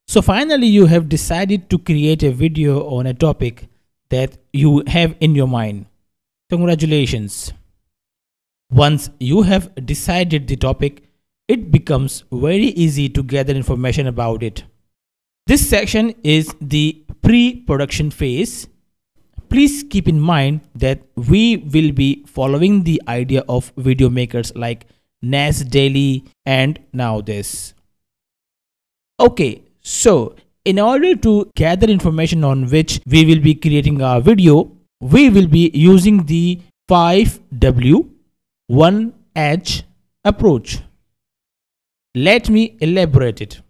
So finally, you have decided to create a video on a topic that you have in your mind. Congratulations. Once you have decided the topic, it becomes very easy to gather information about it. This section is the pre-production phase. Please keep in mind that we will be following the idea of video makers like NAS Daily and now this. Okay, so in order to gather information on which we will be creating our video, we will be using the 5W 1H approach. Let me elaborate it.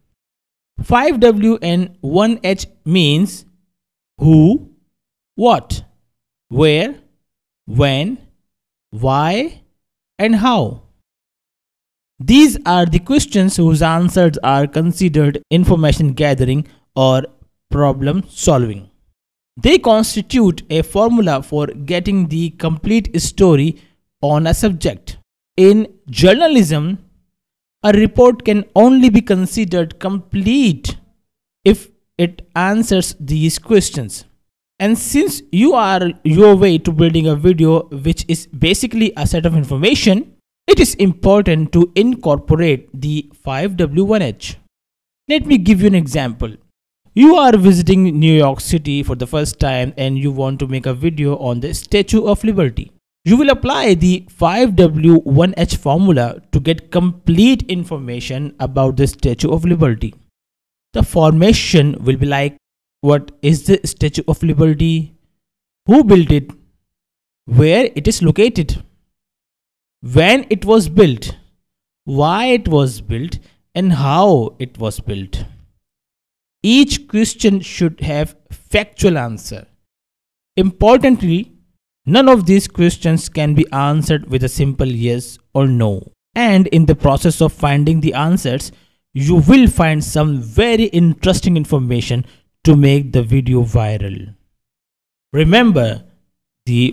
5W and 1H means who, what, where, when, why, and how. These are the questions whose answers are considered information gathering or problem solving. They constitute a formula for getting the complete story on a subject. In journalism, a report can only be considered complete if it answers these questions. And since you are your way to building a video which is basically a set of information, it is important to incorporate the 5W1H. Let me give you an example. You are visiting New York City for the first time and you want to make a video on the Statue of Liberty. You will apply the 5W1H formula to get complete information about the Statue of Liberty. The formation will be like, what is the Statue of Liberty? Who built it? Where it is located? When it was built, why it was built, and how it was built. Each question should have factual answer. Importantly, none of these questions can be answered with a simple yes or no. And in the process of finding the answers, you will find some very interesting information to make the video viral. Remember the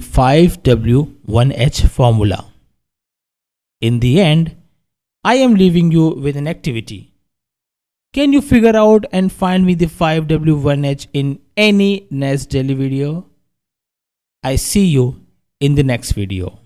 5W1H formula. In the end, I am leaving you with an activity. Can you figure out and find me the 5W1H in any NAS Daily video? I see you in the next video.